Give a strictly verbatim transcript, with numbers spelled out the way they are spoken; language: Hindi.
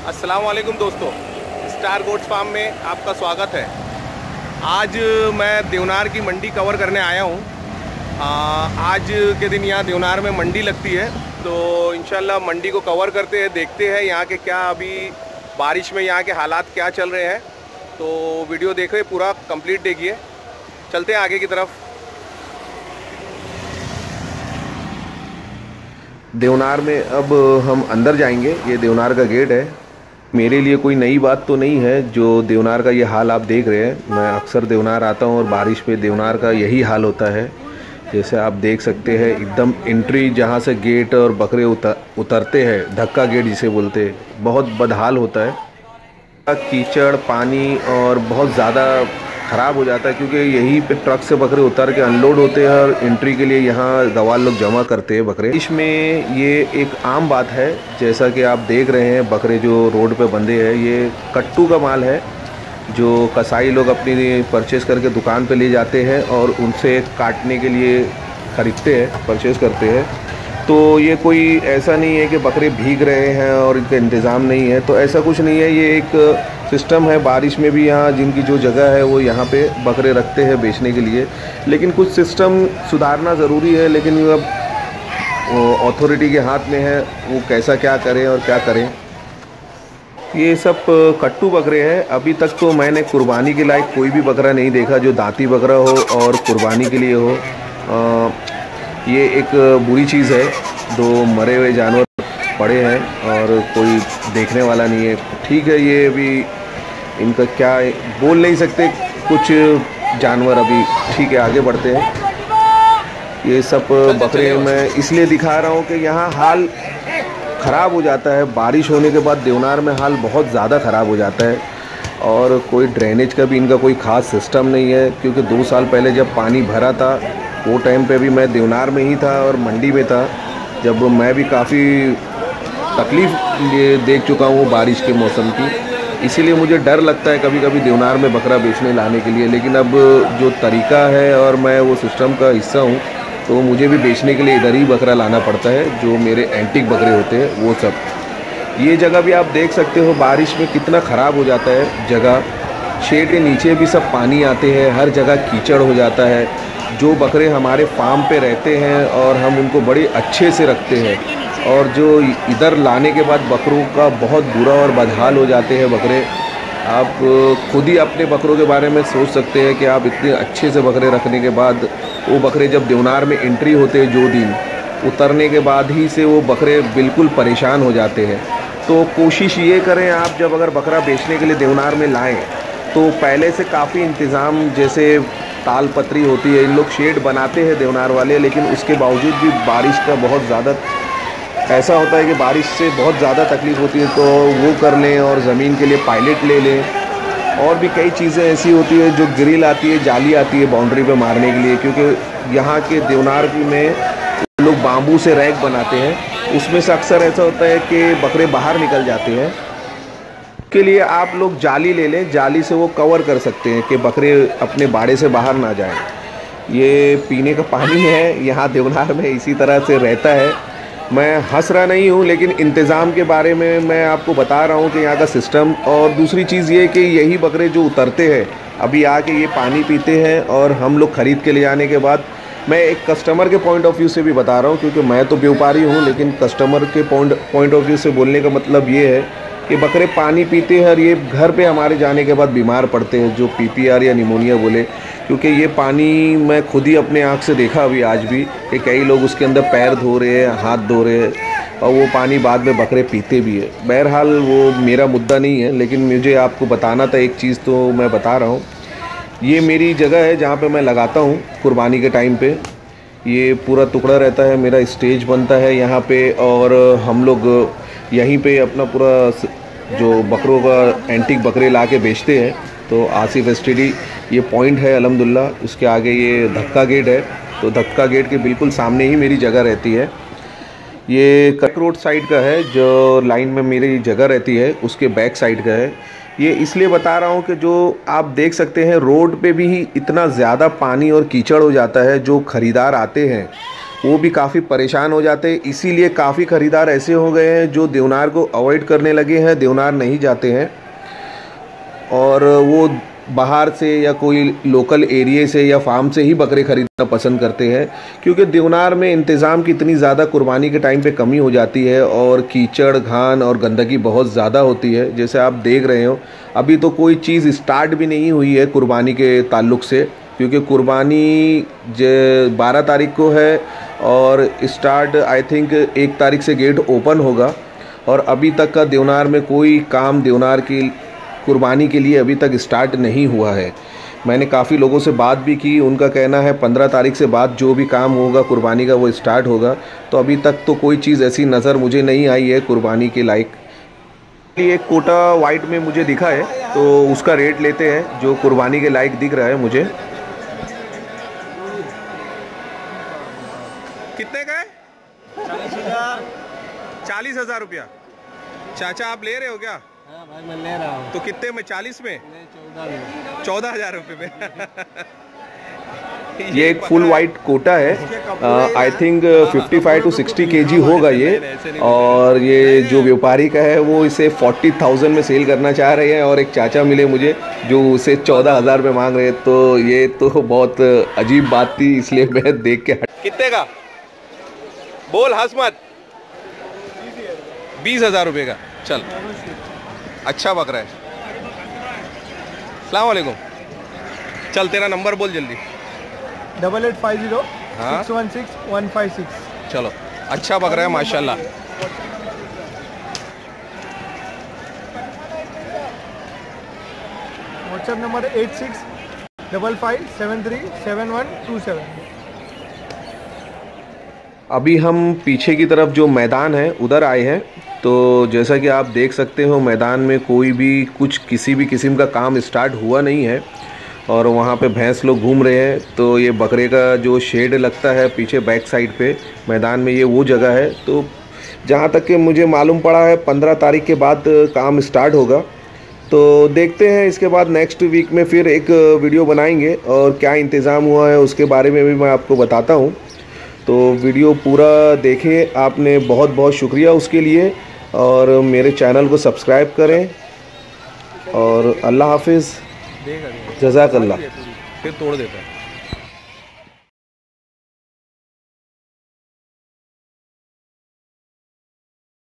अस्सलाम वालेकुम दोस्तों, स्टार गोट्स फार्म में आपका स्वागत है। आज मैं देवनार की मंडी कवर करने आया हूँ। आज के दिन यहाँ देवनार में मंडी लगती है, तो इंशाल्लाह मंडी को कवर करते हैं, देखते हैं यहाँ के क्या अभी बारिश में यहाँ के हालात क्या चल रहे हैं। तो वीडियो देखिए, पूरा कंप्लीट देखिए। चलते हैं आगे की तरफ। देवनार में अब हम अंदर जाएंगे। ये देवनार का गेट है। मेरे लिए कोई नई बात तो नहीं है जो देवनार का ये हाल आप देख रहे हैं। मैं अक्सर देवनार आता हूँ और बारिश में देवनार का यही हाल होता है। जैसे आप देख सकते हैं, एकदम एंट्री जहाँ से गेट और बकरे उतर उतरते हैं, धक्का गेट जिसे बोलते हैं, बहुत बदहाल होता है। कीचड़, पानी और बहुत ज़्यादा ख़राब हो जाता है, क्योंकि यहीं पे ट्रक से बकरे उतर के अनलोड होते हैं और एंट्री के लिए यहाँ गवार लोग जमा करते हैं बकरे। इसमें ये एक आम बात है, जैसा कि आप देख रहे हैं बकरे जो रोड पे बंधे हैं, ये कट्टू का माल है जो कसाई लोग अपनी परचेस करके दुकान पे ले जाते हैं और उनसे काटने के लिए ख़रीदते हैं, परचेस करते हैं। तो ये कोई ऐसा नहीं है कि बकरे भीग रहे हैं और इनका इंतज़ाम नहीं है, तो ऐसा कुछ नहीं है। ये एक सिस्टम है। बारिश में भी यहाँ जिनकी जो जगह है वो यहाँ पे बकरे रखते हैं बेचने के लिए, लेकिन कुछ सिस्टम सुधारना ज़रूरी है। लेकिन अब अथॉरिटी के हाथ में है, वो कैसा क्या करें और क्या करें। ये सब कट्टू बकरे हैं। अभी तक तो मैंने कुर्बानी के लायक कोई भी बकरा नहीं देखा जो दांती बकरा हो और कुर्बानी के लिए हो। आ, ये एक बुरी चीज़ है। दो मरे हुए जानवर पड़े हैं और कोई देखने वाला नहीं है। ठीक है, ये अभी इनका क्या बोल नहीं सकते, कुछ जानवर अभी ठीक है, आगे बढ़ते हैं। ये सब बकरे मैं इसलिए दिखा रहा हूँ कि यहाँ हाल ख़राब हो जाता है। बारिश होने के बाद देवनार में हाल बहुत ज़्यादा ख़राब हो जाता है और कोई ड्रेनेज का भी इनका कोई ख़ास सिस्टम नहीं है। क्योंकि दो साल पहले जब पानी भरा था, वो टाइम पे भी मैं देवनार में ही था और मंडी में था, जब मैं भी काफ़ी तकलीफ़ ये देख चुका हूँ बारिश के मौसम की। इसीलिए मुझे डर लगता है कभी कभी देवनार में बकरा बेचने लाने के लिए। लेकिन अब जो तरीका है और मैं वो सिस्टम का हिस्सा हूँ, तो मुझे भी बेचने के लिए इधर ही बकरा लाना पड़ता है, जो मेरे एंटीक बकरे होते हैं वो सब। ये जगह भी आप देख सकते हो, बारिश में कितना ख़राब हो जाता है जगह। शेड के नीचे भी सब पानी आते हैं, हर जगह कीचड़ हो जाता है। जो बकरे हमारे फार्म पे रहते हैं और हम उनको बड़े अच्छे से रखते हैं, और जो इधर लाने के बाद बकरों का बहुत बुरा और बदहाल हो जाते हैं बकरे। आप खुद ही अपने बकरों के बारे में सोच सकते हैं कि आप इतने अच्छे से बकरे रखने के बाद वो बकरे जब देवनार में एंट्री होते हैं, जो दिन उतरने के बाद ही से वो बकरे बिल्कुल परेशान हो जाते हैं। तो कोशिश ये करें, आप जब अगर बकरा बेचने के लिए देवनार में लाएं, तो पहले से काफ़ी इंतज़ाम, जैसे ताल पत्री होती है, इन लोग शेड बनाते हैं देवनार वाले, लेकिन उसके बावजूद भी बारिश का बहुत ज़्यादा ऐसा होता है कि बारिश से बहुत ज़्यादा तकलीफ़ होती है, तो वो कर लें और ज़मीन के लिए पायलट ले लें। और भी कई चीज़ें ऐसी होती है, जो ग्रिल आती है, जाली आती है बाउंड्री पे मारने के लिए, क्योंकि यहाँ के देवनार में लोग बाम्बू से रैक बनाते हैं। उसमें से अक्सर ऐसा होता है कि बकरे बाहर निकल जाते हैं। के लिए आप लोग जाली ले लें, जाली से वो कवर कर सकते हैं कि बकरे अपने बाड़े से बाहर ना जाएं। ये पीने का पानी है यहाँ देवनार में, इसी तरह से रहता है। मैं हंस रहा नहीं हूँ, लेकिन इंतज़ाम के बारे में मैं आपको बता रहा हूँ कि यहाँ का सिस्टम। और दूसरी चीज़ ये कि यही बकरे जो उतरते हैं अभी आके ये पानी पीते हैं, और हम लोग ख़रीद के ले जाने के बाद, मैं एक कस्टमर के पॉइंट ऑफ व्यू से भी बता रहा हूँ, क्योंकि मैं तो व्यापारी हूँ, लेकिन कस्टमर के पॉइंट पॉइंट ऑफ व्यू से बोलने का मतलब ये है कि बकरे पानी पीते हैं और ये घर पे हमारे जाने के बाद बीमार पड़ते हैं, जो पीपीआर या निमोनिया बोले। क्योंकि ये पानी मैं खुद ही अपने आँख से देखा अभी आज भी, कि कई लोग उसके अंदर पैर धो रहे हैं, हाथ धो रहे हैं, और वो पानी बाद में बकरे पीते भी है। बहरहाल वो मेरा मुद्दा नहीं है, लेकिन मुझे आपको बताना था एक चीज़, तो मैं बता रहा हूँ। ये मेरी जगह है जहाँ पे मैं लगाता हूँ कुर्बानी के टाइम पे। ये पूरा टुकड़ा रहता है, मेरा स्टेज बनता है यहाँ पे, और हम लोग यहीं पे अपना पूरा जो बकरों का एंटीक बकरे ला के बेचते हैं। तो आसिफ एसटीडी ये पॉइंट है अल्हम्दुलिल्लाह। उसके आगे ये धक्का गेट है, तो धक्का गेट के बिल्कुल सामने ही मेरी जगह रहती है। ये कट रोड साइड का है, जो लाइन में मेरी जगह रहती है उसके बैक साइड का है। ये इसलिए बता रहा हूँ कि जो आप देख सकते हैं रोड पे भी इतना ज़्यादा पानी और कीचड़ हो जाता है। जो ख़रीदार आते हैं वो भी काफ़ी परेशान हो जाते हैं। इसीलिए काफ़ी ख़रीदार ऐसे हो गए हैं जो देवनार को अवॉइड करने लगे हैं, देवनार नहीं जाते हैं और वो बाहर से या कोई लोकल एरिया से या फार्म से ही बकरे ख़रीदना पसंद करते हैं, क्योंकि देवनार में इंतज़ाम की इतनी ज़्यादा कुर्बानी के टाइम पे कमी हो जाती है और कीचड़, घान और गंदगी बहुत ज़्यादा होती है। जैसे आप देख रहे हो, अभी तो कोई चीज़ स्टार्ट भी नहीं हुई है कुर्बानी के ताल्लुक़ से, क्योंकि कुर्बानी ज बारह तारीख को है और स्टार्ट आई थिंक एक तारीख से गेट ओपन होगा और अभी तक का देवनार में कोई काम देवनार की कुर्बानी के लिए अभी तक स्टार्ट नहीं हुआ है। मैंने काफ़ी लोगों से बात भी की, उनका कहना है पंद्रह तारीख से बाद जो भी काम होगा कुर्बानी का वो स्टार्ट होगा। तो अभी तक तो कोई चीज़ ऐसी नज़र मुझे नहीं आई है कुर्बानी के लायक। एक कोटा वाइट में मुझे दिखा है तो उसका रेट लेते हैं जो कुर्बानी के लायक दिख रहा है मुझे। कितने का है? चालीस हजार रुपया। चाचा आप ले रहे हो क्या? हाँ भाई मैं ले रहा हूँ। तो कितने में? चालीस में? चौदह चौदह हजार रुपये में। ये एक फुल वाइट कोटा है, I think fifty five to sixty KG होगा ये, और ये जो व्यापारी का है वो इसे फोर्टी थाउजेंड में सेल करना चाह रहे हैं और एक चाचा मिले मुझे जो उसे चौदह हज़ार में मांग रहे हैं। तो ये तो बहुत अजीब बात थी, इसलिए मैं देख के हट। कितने का बोल, हंस मत। बीस हजार रुपये का। चल अच्छा बकरा है। अस्सलाम वालेकुम। चल तेरा नंबर बोल जल्दी। Double eight five zero six one six one five six. चलो अच्छा बकरा है माशाल्लाह। WhatsApp number eight six double five seven three seven one two seven. अभी हम पीछे की तरफ जो मैदान है उधर आए हैं। तो जैसा कि आप देख सकते हो मैदान में कोई भी कुछ किसी भी किस्म का काम स्टार्ट हुआ नहीं है और वहाँ पे भैंस लोग घूम रहे हैं। तो ये बकरे का जो शेड लगता है पीछे बैक साइड पे मैदान में, ये वो जगह है। तो जहाँ तक कि मुझे मालूम पड़ा है पंद्रह तारीख के बाद काम स्टार्ट होगा। तो देखते हैं, इसके बाद नेक्स्ट वीक में फिर एक वीडियो बनाएंगे और क्या इंतज़ाम हुआ है उसके बारे में भी मैं आपको बताता हूँ। तो वीडियो पूरा देखें, आपने बहुत बहुत शुक्रिया उसके लिए, और मेरे चैनल को सब्सक्राइब करें और अल्लाह हाफिज़, जज़ाकल्लाह। फिर तोड़ देता है।